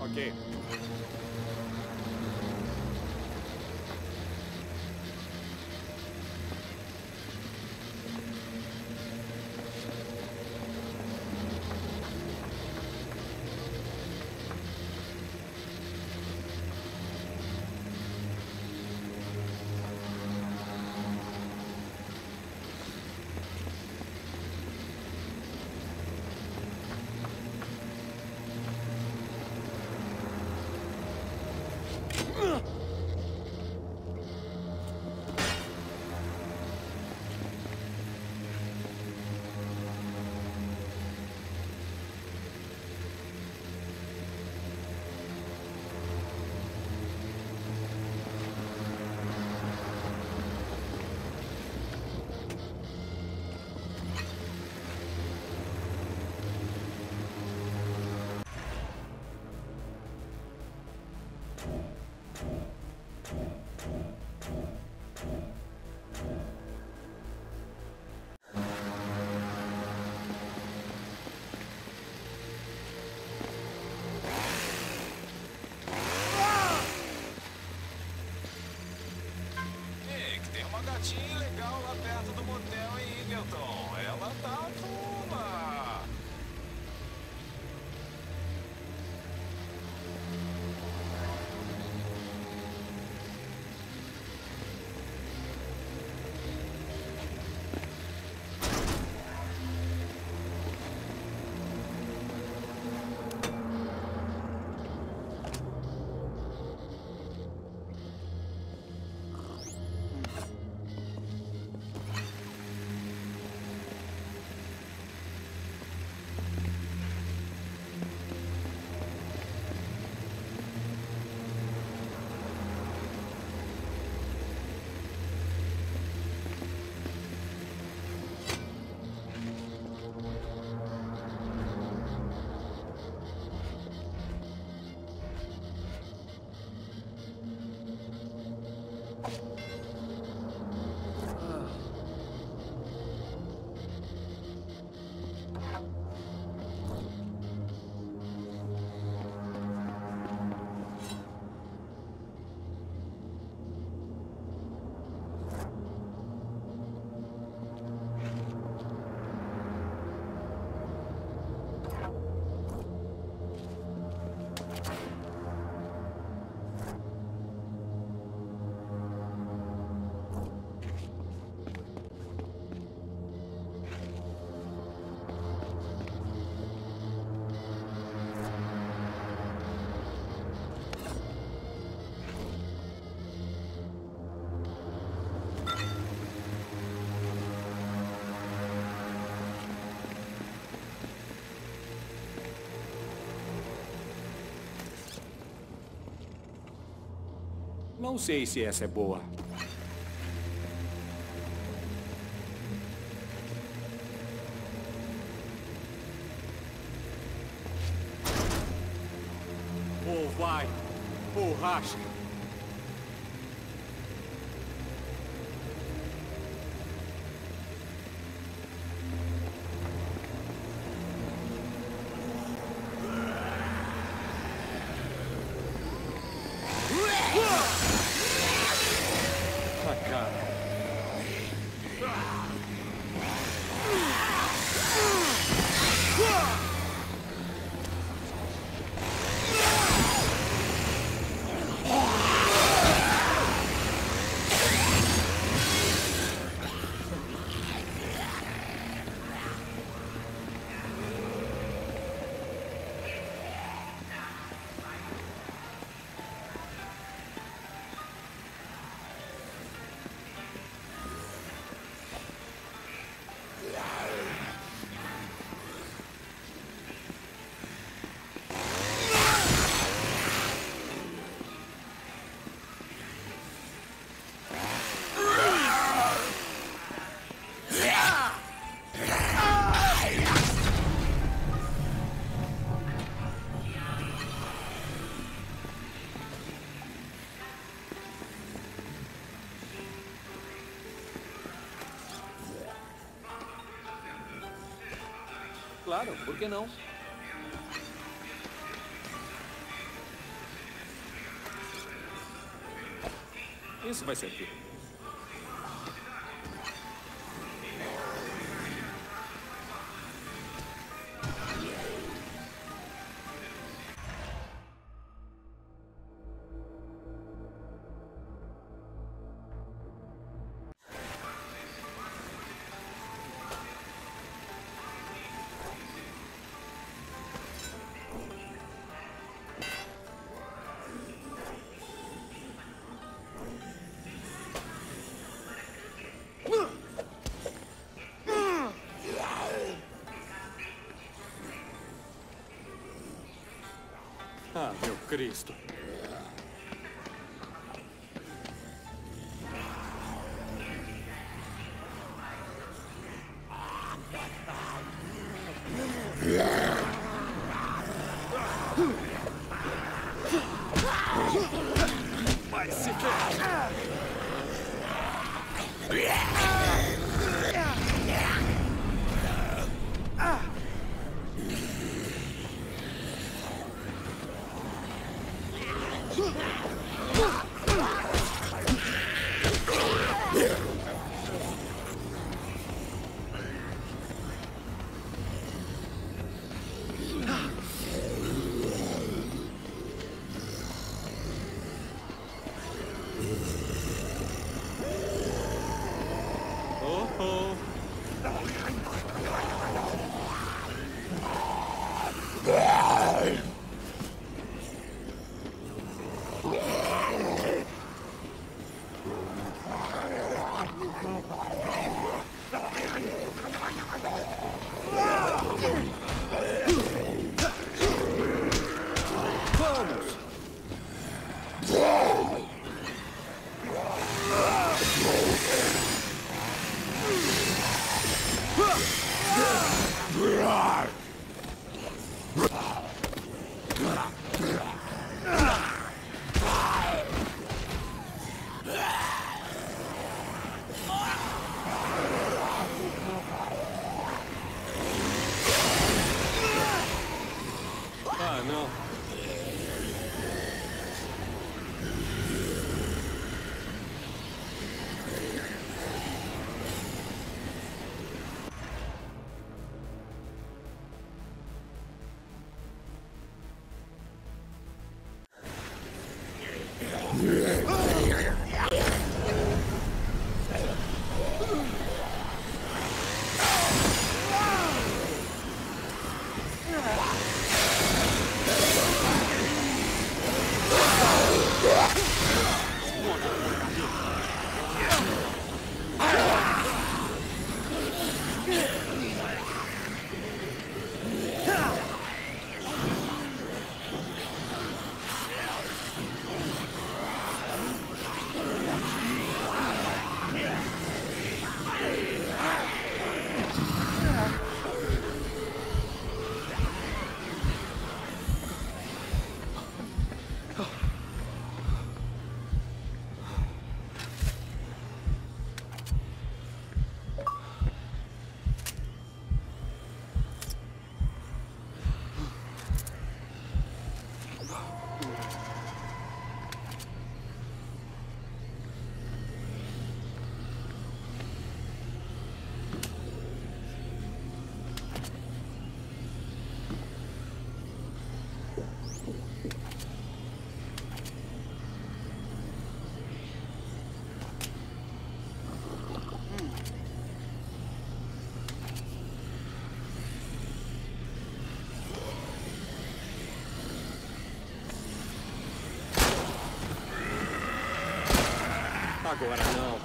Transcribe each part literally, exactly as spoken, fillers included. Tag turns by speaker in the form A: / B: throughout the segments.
A: Ok.
B: Gatinha legal lá perto do motel em Eagleton. Ela tá fuma.
A: Não sei se essa é boa. Ou vai, ou racha. Claro, por que não? Isso vai servir. Ah, meu Cristo. Vai se ferrar. Ah, não. Agora não.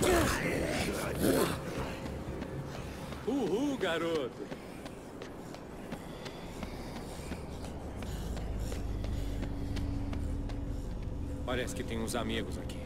A: Uhul, garoto. Parece que tem uns amigos aqui.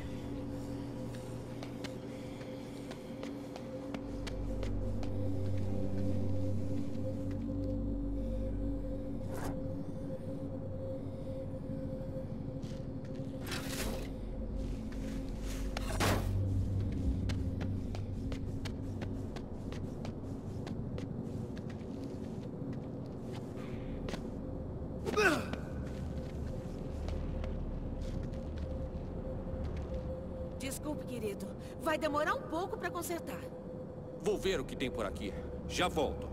C: Desculpe, querido. Vai demorar um pouco para consertar.
A: Vou ver o que tem por aqui. Já volto.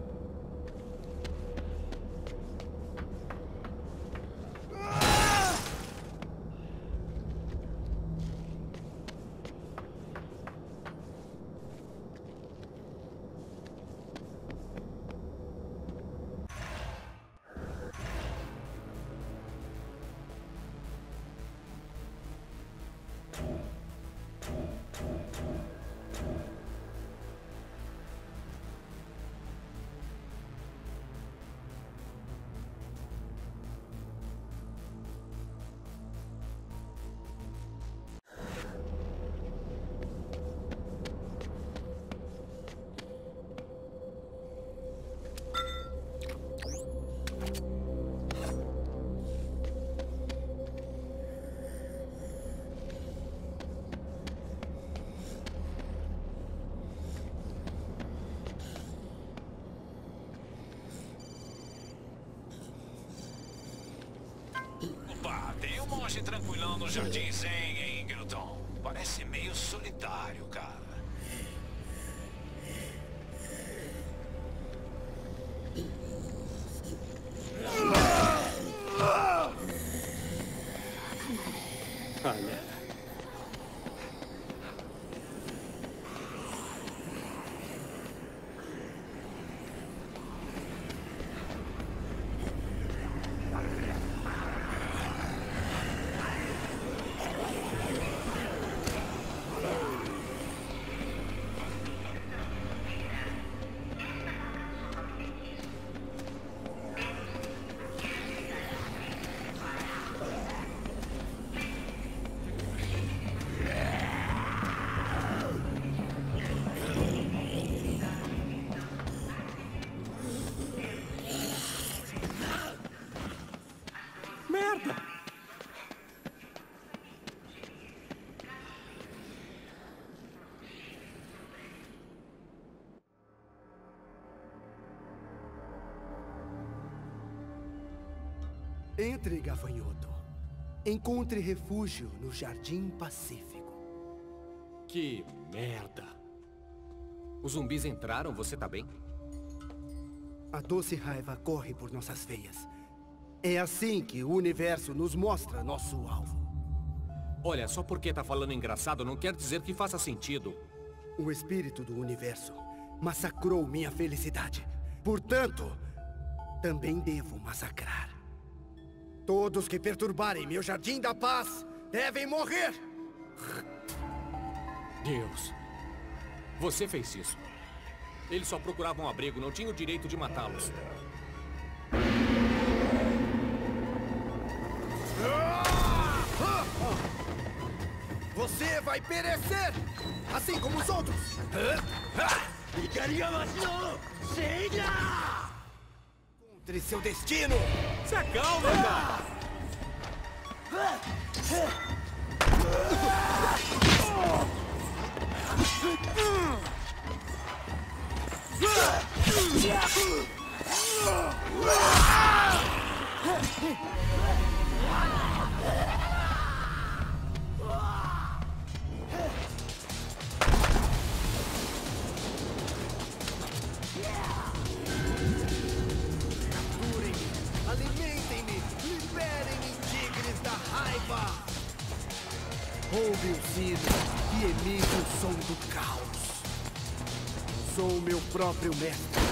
B: Opa, tem um monge tranquilão no Jardim Zen, hein, Ingleton? Parece meio solitário, cara.
A: Olha. Merda!
D: Entre, gafanhoto. Encontre refúgio no Jardim Pacífico.
E: Que merda! Os zumbis entraram, você tá bem?
D: A doce raiva corre por nossas veias. É assim que o universo nos mostra nosso alvo.
E: Olha, só porque tá falando engraçado não quer dizer que faça sentido.
D: O espírito do universo massacrou minha felicidade. Portanto, também devo massacrar. Todos que perturbarem meu Jardim da Paz devem morrer!
E: Deus. Você fez isso. Eles só procuravam um abrigo, não tinha o direito de matá-los.
D: Você vai perecer! Assim como os outros! Encontre seu destino!
A: Se acalma, cara!
D: Alimentem-me! Liberem-me, tigres da raiva! Roube o sino e emite o som do caos. Sou meu próprio mestre.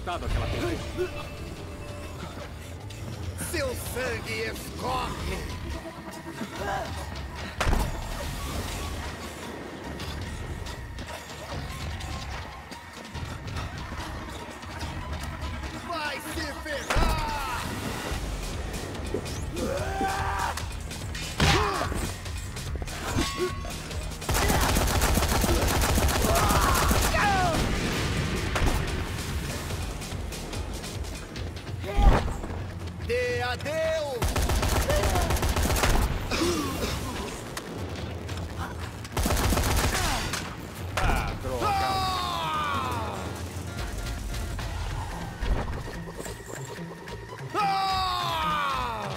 E: assustado aquela vez.
D: Seu sangue escorre! Vai se ferrar! Dê adeus!
E: Ah, droga.
D: Ah! Ah!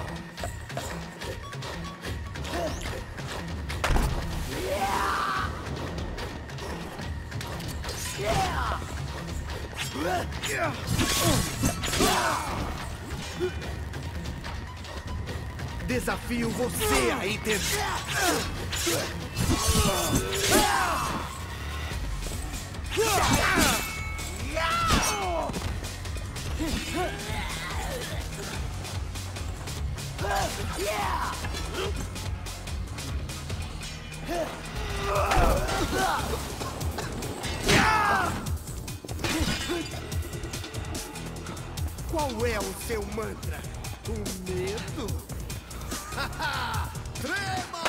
D: Desafio você a intervir. Qual é o seu mantra? O medo? Haha! Trema!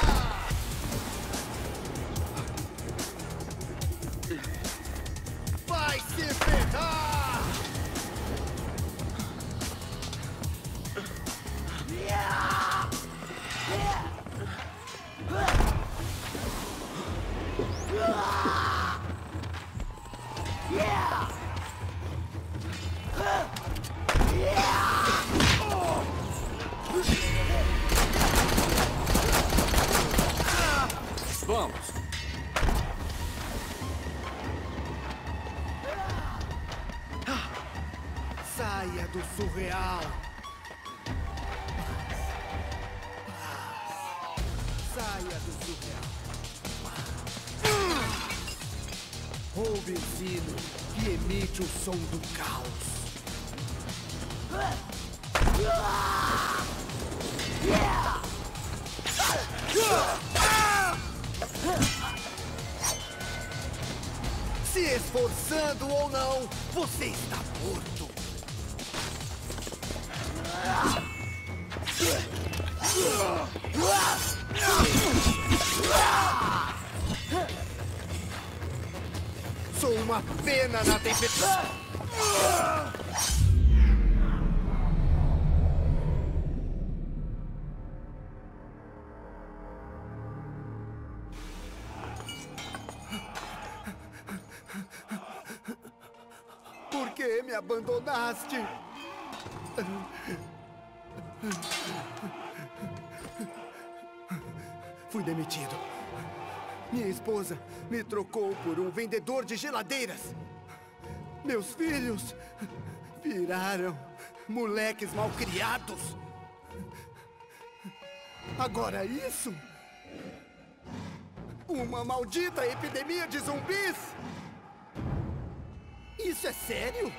D: Vai se ferrar!
E: Vamos.
D: Saia do surreal. Saia do surreal. Roube o sino que emite o som do caos. Se esforçando ou não, você está morto. Sou uma pena na tempestade. Por que me abandonaste? Fui demitido. Minha esposa me trocou por um vendedor de geladeiras. Meus filhos viraram moleques malcriados. Agora isso? Uma maldita epidemia de zumbis? Isso é sério?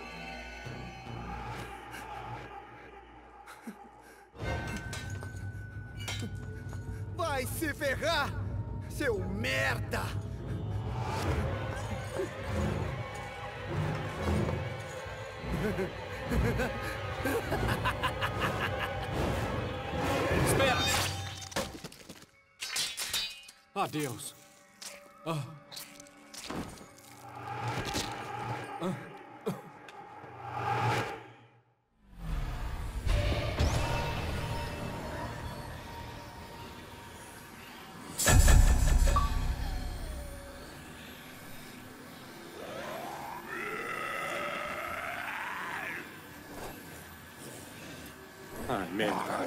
D: Vai se ferrar, seu merda!
E: Espera! Adeus. Ah. Ah.
A: Ah, merda.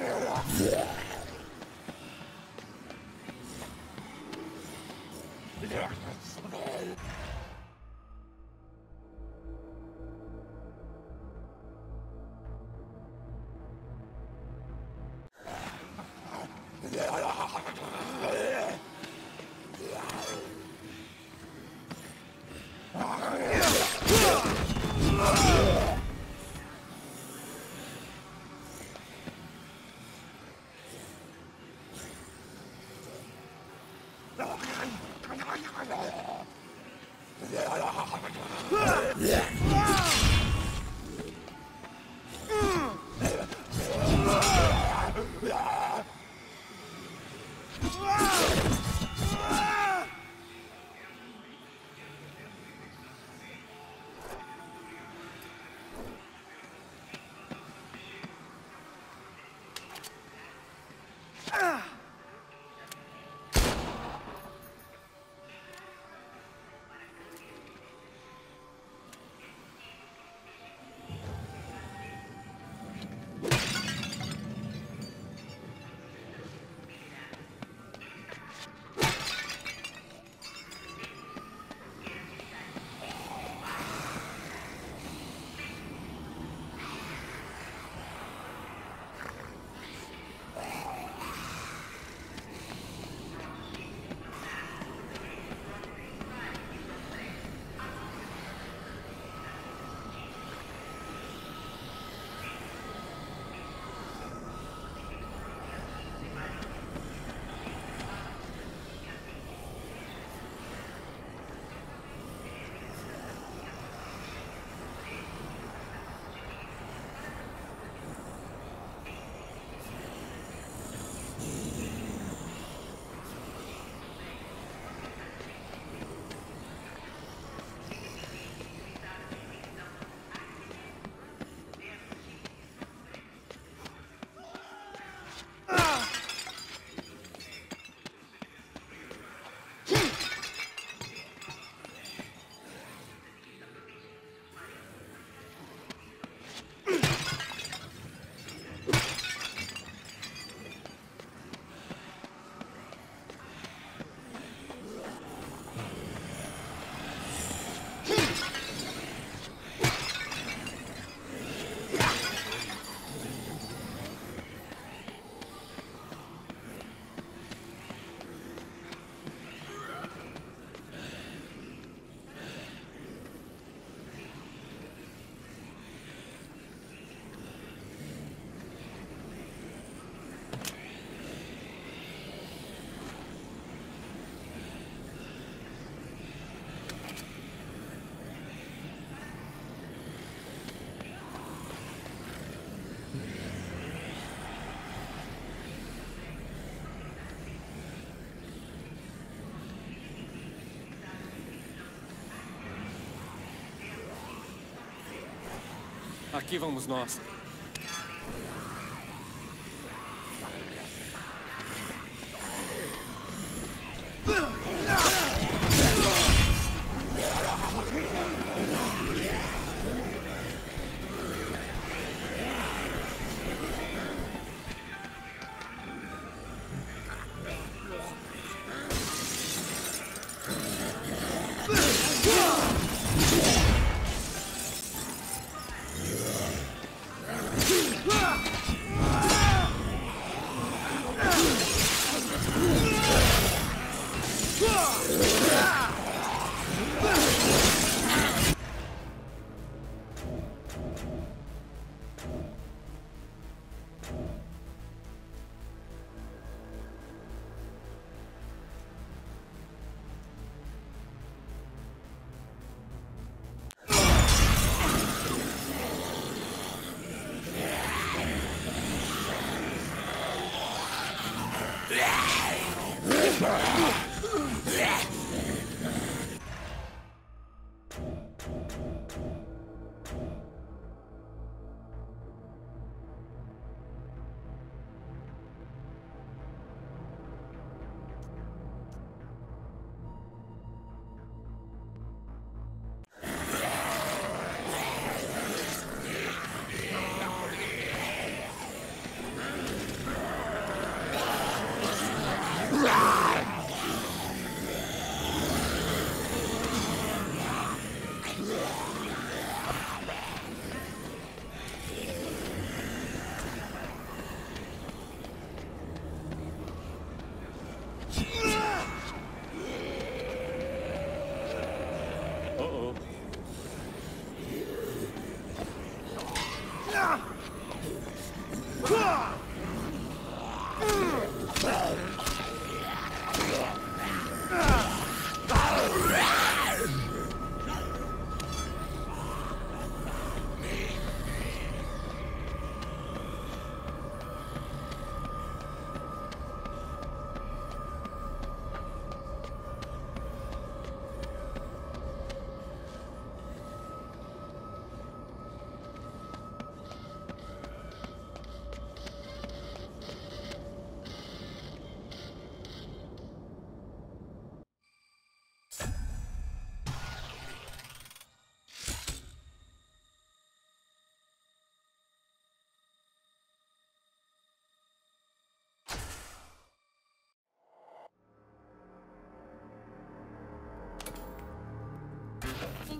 A: Aqui vamos nós.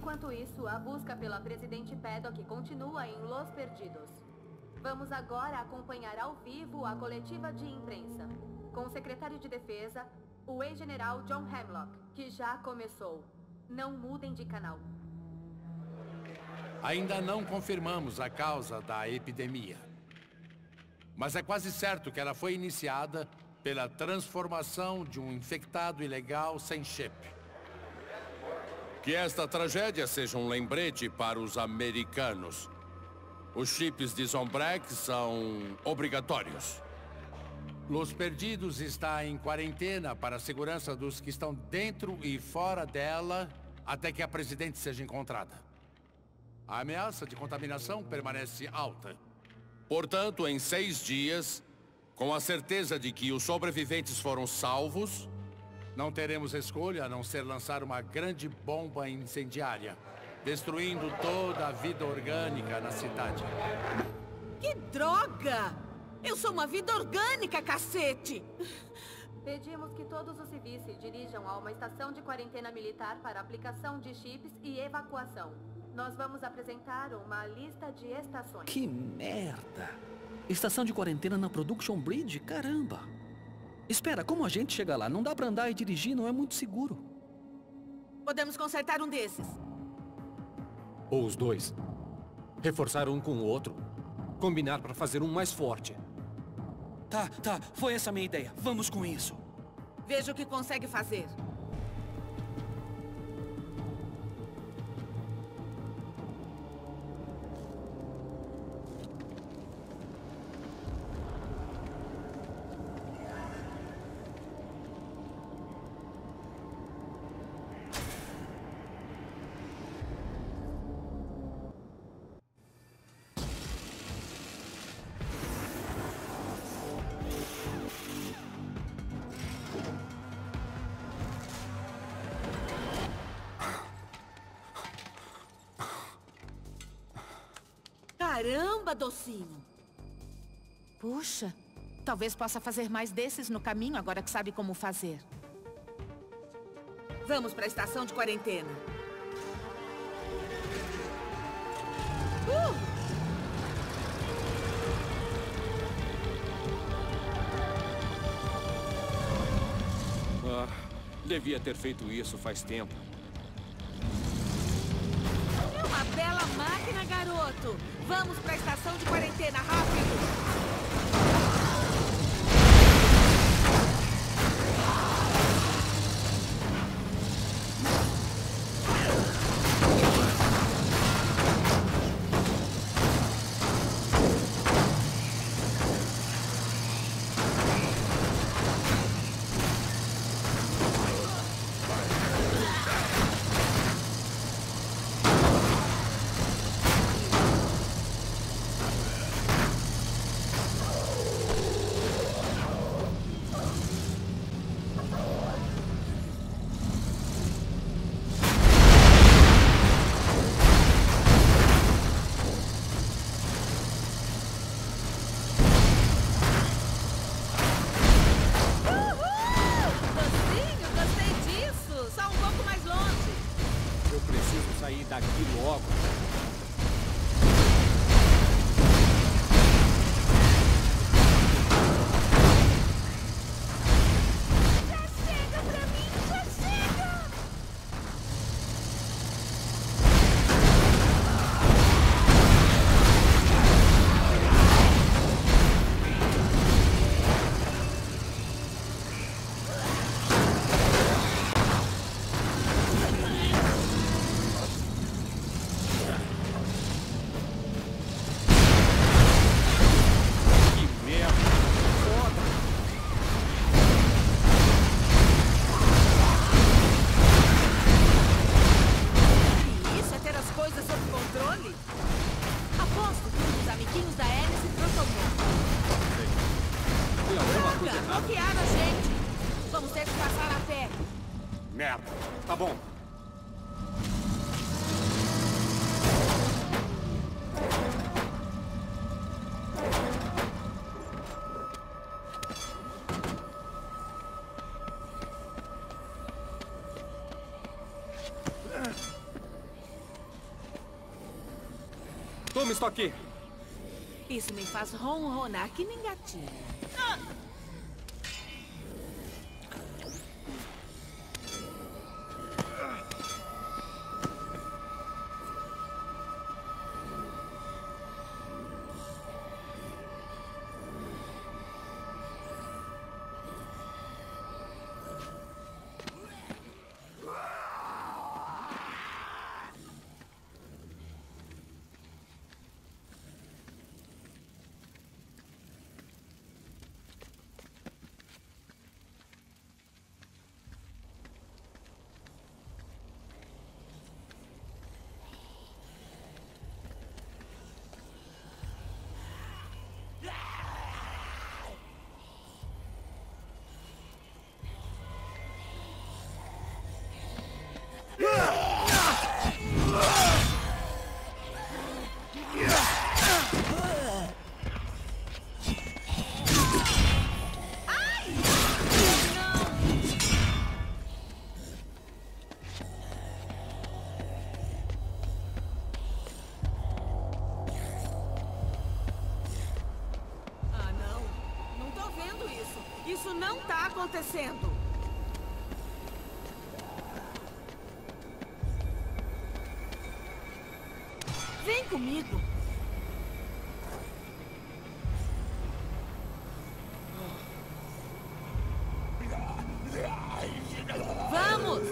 F: Enquanto isso, a busca pela Presidente Paddock continua em Los Perdidos. Vamos agora acompanhar ao vivo a coletiva de imprensa, com o secretário de Defesa, o ex-general John Hemlock, que já começou. Não mudem de canal.
G: Ainda não confirmamos a causa da epidemia. Mas é quase certo que ela foi iniciada pela transformação de um infectado ilegal sem chip.
A: Que esta tragédia seja um lembrete para os americanos. Os chips de Zombrex são obrigatórios.
G: Los Perdidos está em quarentena para a segurança dos que estão dentro e fora dela até que a Presidente seja encontrada. A ameaça de contaminação permanece alta.
A: Portanto, em seis dias, com a certeza de que os sobreviventes foram salvos,
G: não teremos escolha a não ser lançar uma grande bomba incendiária, destruindo toda a vida orgânica na cidade.
C: Que droga! Eu sou uma vida orgânica, cacete!
F: Pedimos que todos os civis se dirijam a uma estação de quarentena militar para aplicação de chips e evacuação. Nós vamos apresentar uma lista de estações.
H: Que merda! Estação de quarentena na Production Bridge? Caramba! Espera, como a gente chega lá? Não dá pra andar e dirigir, não é muito seguro.
C: Podemos consertar um desses.
E: Ou os dois. Reforçar um com o outro. Combinar para fazer um mais forte.
H: Tá, tá. Foi essa a minha ideia. Vamos com isso.
C: Veja o que consegue fazer. Caramba, docinho!
I: Puxa, talvez possa fazer mais desses no caminho agora que sabe como fazer.
C: Vamos para a estação de quarentena. Uh!
A: Ah, devia ter feito isso faz tempo.
C: É uma bela máquina, garoto! Vamos para a estação de quarentena, rápido! Bloquearam a gente! Vamos ter que passar a pé!
A: Merda! Tá bom.
E: Toma isso aqui.
C: Isso me faz ronronar que nem gatinho. Ah! Isso não tá acontecendo. Vem comigo. Vamos!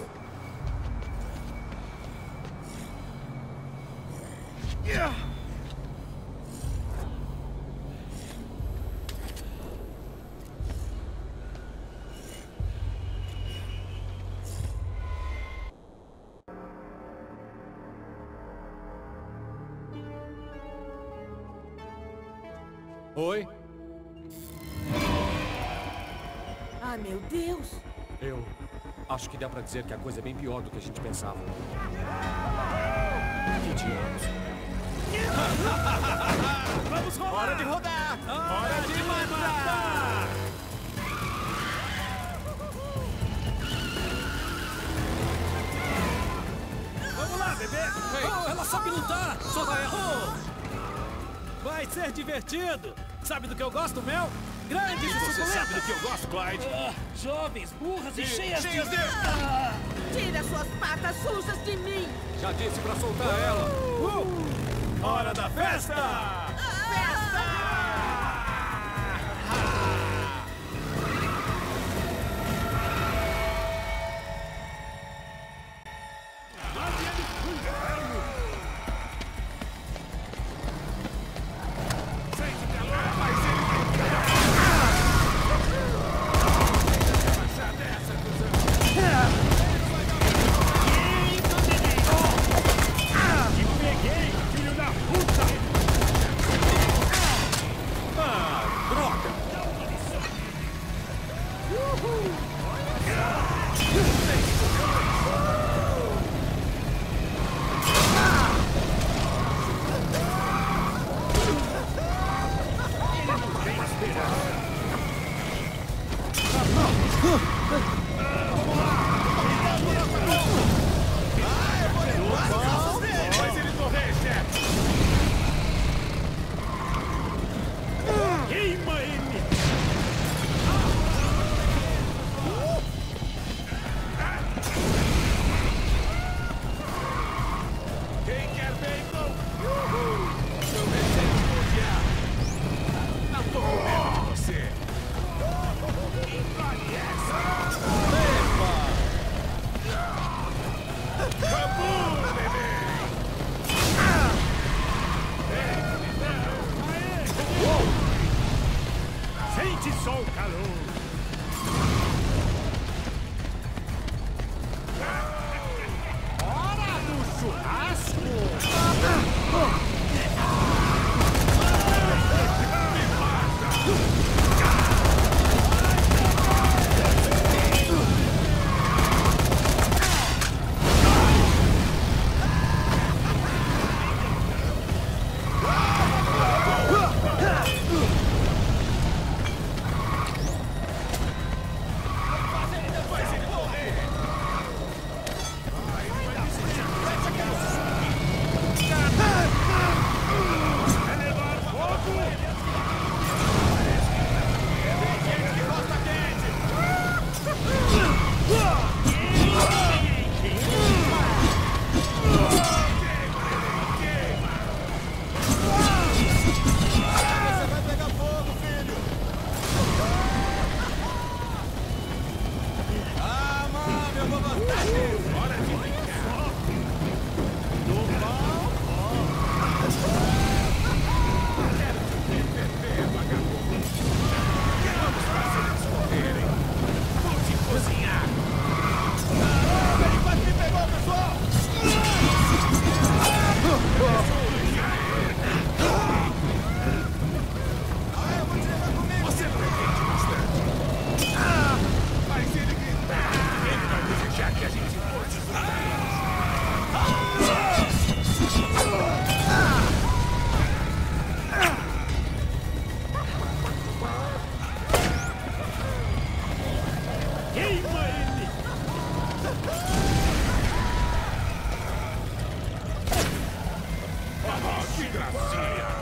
E: Oi?
C: Ah, meu Deus!
E: Eu acho que dá pra dizer que a coisa é bem pior do que a gente pensava. Que diabos?
J: Vamos rolar! Hora de rodar! Hora de matar! Vamos lá, bebê!
E: Ei, oh, ela sabe lutar! Só vai errar!
J: Vai ser divertido! Sabe do que eu gosto, Mel? Grandes e suculentas!
B: Você sabe do que eu gosto, Clyde?
J: Ah, jovens, burras e, e cheias,
B: cheias de... de...
C: Ah, tira suas patas sujas de mim!
E: Já disse pra soltar uh! ela!
J: Uh! Hora da festa!
C: Ah!
J: Festa! Queima ele!
B: Ah, que gracinha!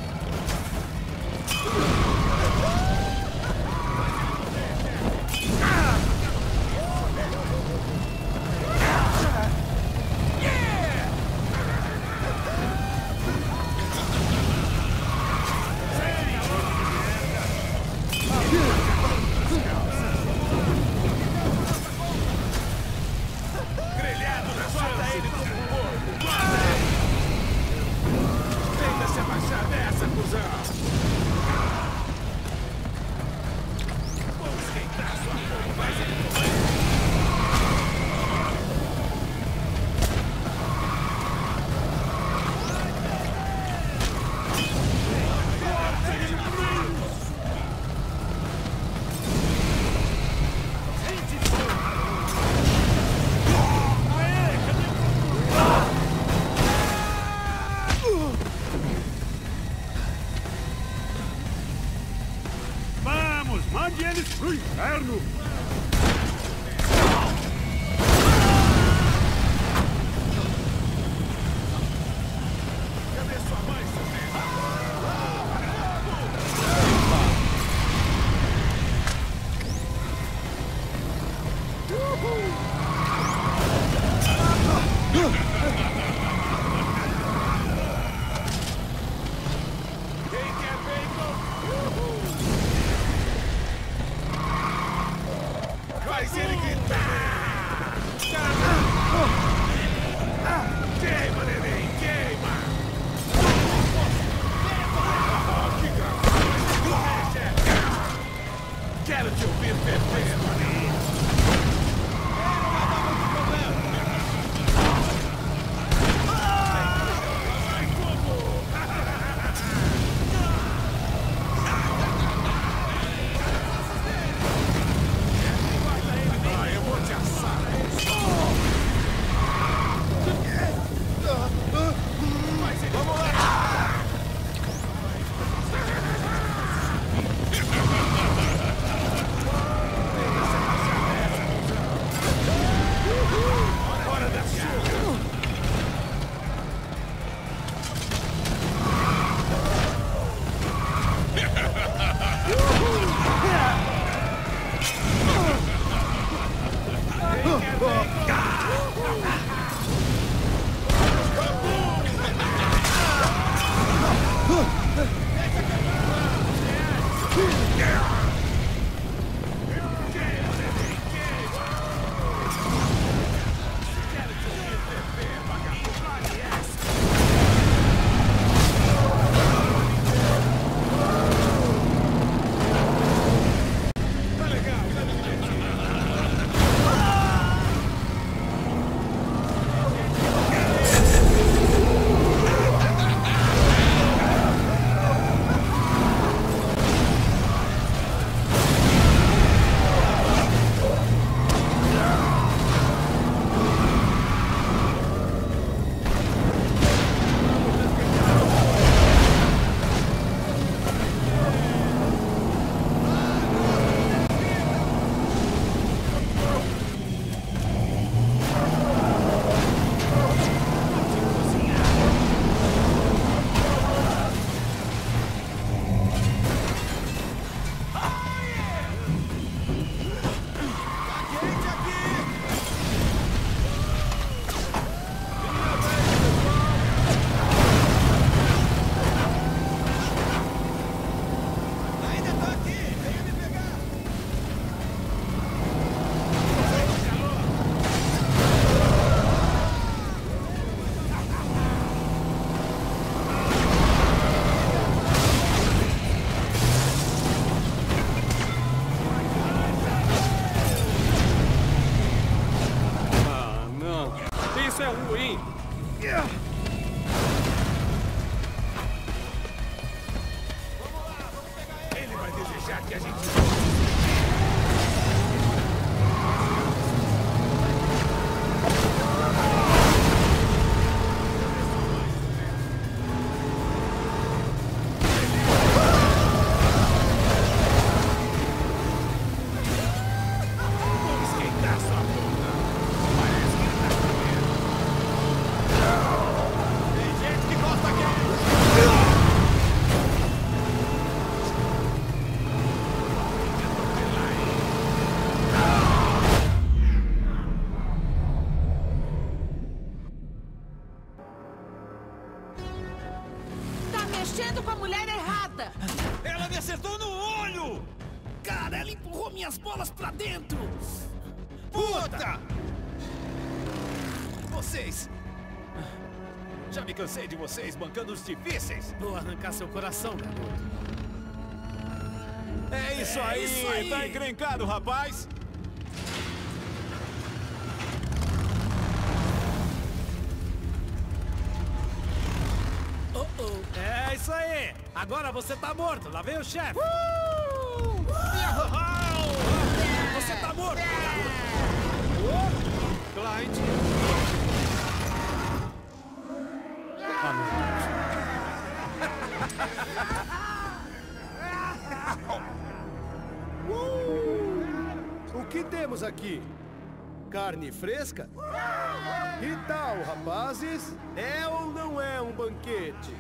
J: Mande eles pro inferno!
B: Cadê sua mãe, seu merda? Quem quer bacon? Faz ele gritar! Queima, neném, queima! Oh, que graça! Quero te ouvir ferver, maninho!
E: Isso é ruim!
B: Ele vai desejar que a gente...
J: garoto! Puta!
K: Vocês! Já me cansei de vocês bancando os difíceis!
J: Vou arrancar seu coração, garoto.
K: É isso,
J: É
K: aí.
J: isso aí!
K: Tá encrencado, rapaz!
J: Oh, oh. É isso aí! Agora você tá morto! Lá vem o chefe!
K: Uh!
J: Você tá morto!
K: Clyde!
J: Ah, meu
L: Uh! O que temos aqui? Carne fresca? Que tal, rapazes? É ou não é um banquete?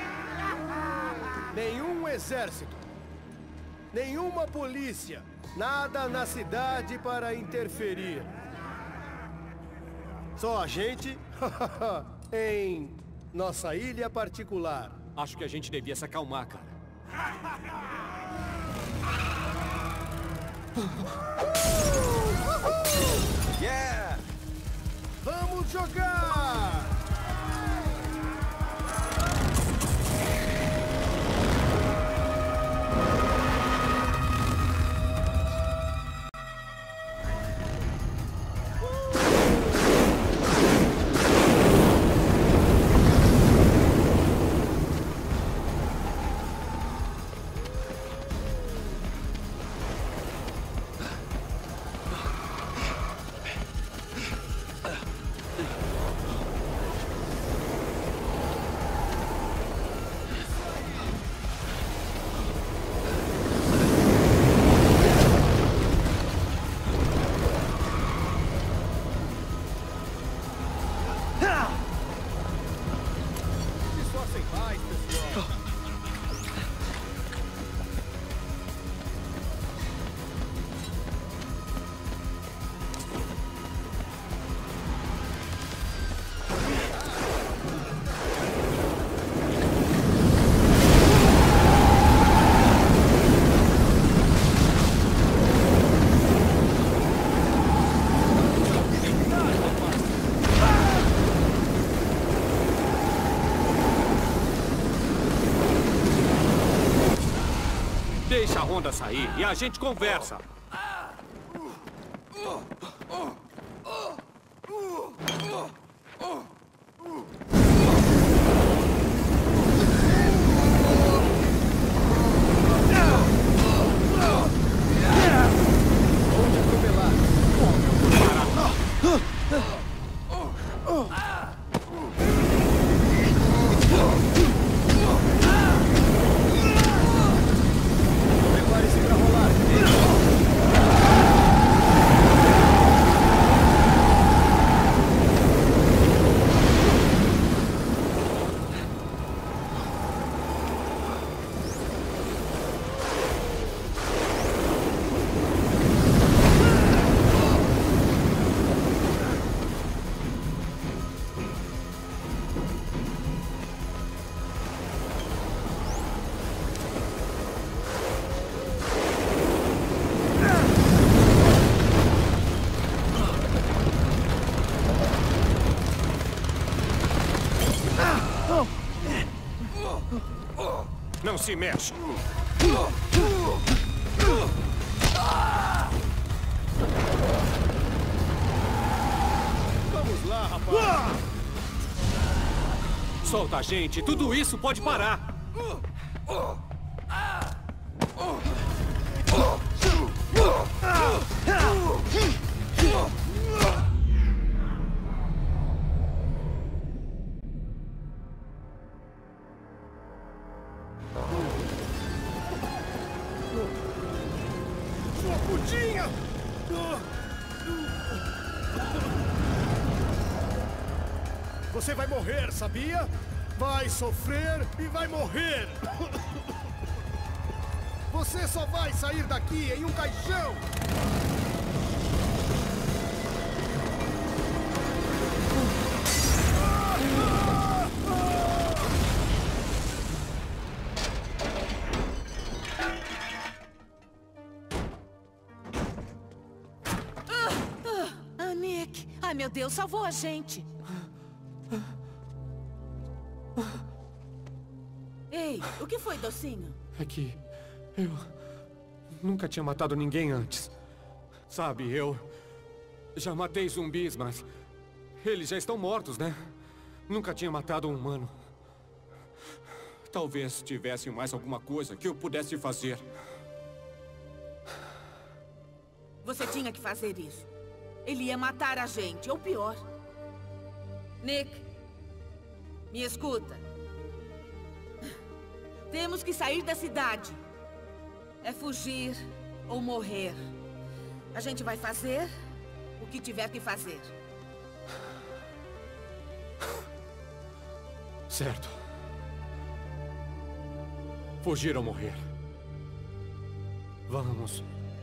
L: Nenhum exército, nenhuma polícia, nada na cidade para interferir. Só a gente em nossa ilha particular.
E: Acho que a gente devia se acalmar, cara.
L: Yeah! Vamos jogar!
E: Deixa a Honda sair e a gente conversa. Não se mexe.
L: Vamos lá, rapaz.
E: Solta a gente. Tudo isso pode parar.
L: Sua putinha! Você vai morrer, sabia? Vai sofrer e vai morrer! Você só vai sair daqui em um caixão!
I: Ai, meu Deus, salvou a gente.
C: Ei, o que foi, docinho?
E: É que eu nunca tinha matado ninguém antes. Sabe, eu já matei zumbis, mas eles já estão mortos, né? Nunca tinha matado um humano. Talvez tivesse mais alguma coisa que eu pudesse fazer.
C: Você tinha que fazer isso. Ele ia matar a gente, ou pior. Nick, me escuta. Temos que sair da cidade. É fugir ou morrer. A gente vai fazer o que tiver que fazer.
E: Certo. Fugir ou morrer. Vamos.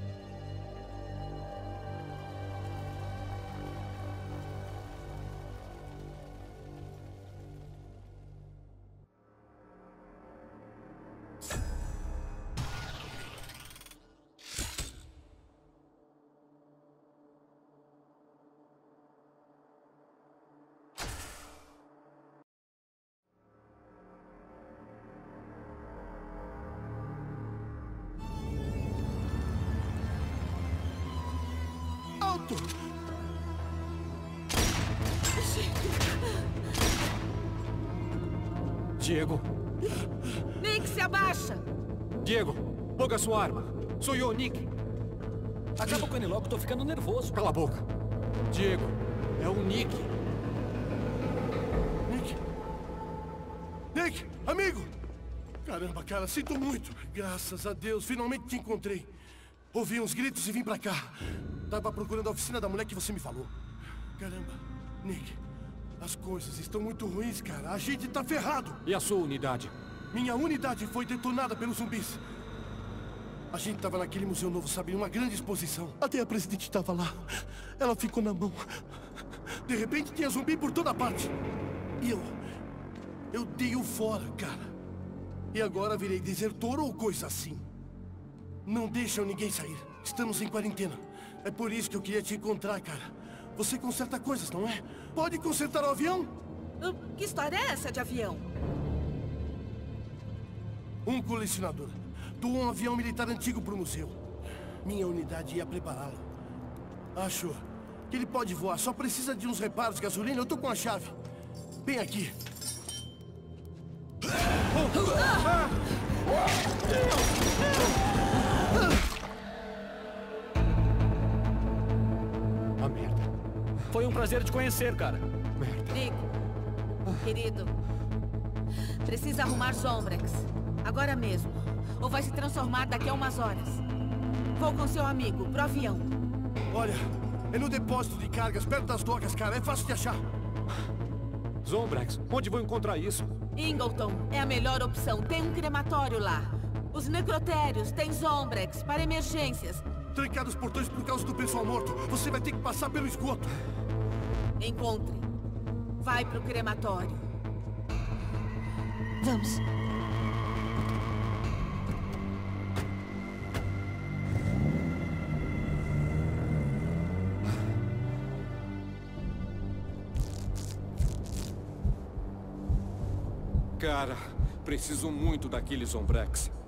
E: Diego.
C: Nick, se abaixa!
E: Diego, ponga sua arma. Sou eu, Nick.
H: Acaba com ele logo, tô ficando nervoso.
E: Cala a boca. Diego, é o Nick.
L: Nick? Nick, amigo! Caramba, cara, sinto muito. Graças a Deus, finalmente te encontrei. Ouvi uns gritos e vim pra cá. Tava procurando a oficina da mulher que você me falou. Caramba, Nick, as coisas estão muito ruins, cara. A gente tá ferrado.
E: E a sua unidade?
L: Minha unidade foi detonada pelos zumbis. A gente tava naquele museu novo, sabe? Uma grande exposição. Até a presidente tava lá. Ela ficou na mão. De repente tinha zumbi por toda parte. E eu... Eu dei o fora, cara. E agora virei desertor ou coisa assim. Não deixam ninguém sair. Estamos em quarentena. É por isso que eu queria te encontrar, cara. Você conserta coisas, não é? Pode consertar o avião?
C: Uh, que história é essa de avião?
L: Um colecionador doou um avião militar antigo pro museu. Minha unidade ia prepará-lo. Acho que ele pode voar, só precisa de uns reparos de gasolina. Eu tô com a chave. Bem aqui.
E: A merda.
H: Foi um prazer te conhecer, cara.
E: Merda.
C: Nick, querido, precisa arrumar Zombrex. Agora mesmo. Ou vai se transformar daqui a umas horas. Vou com seu amigo, pro avião.
L: Olha, é no depósito de cargas, perto das docas, cara. É fácil de achar.
E: Zombrex, onde vou encontrar isso?
C: Ingleton é a melhor opção. Tem um crematório lá. Os necrotérios têm Zombrex para emergências.
L: Trancar os portões por causa do pessoal morto. Você vai ter que passar pelo esgoto.
C: Encontre. Vai pro crematório.
I: Vamos.
E: Cara, preciso muito daquele Zombrex.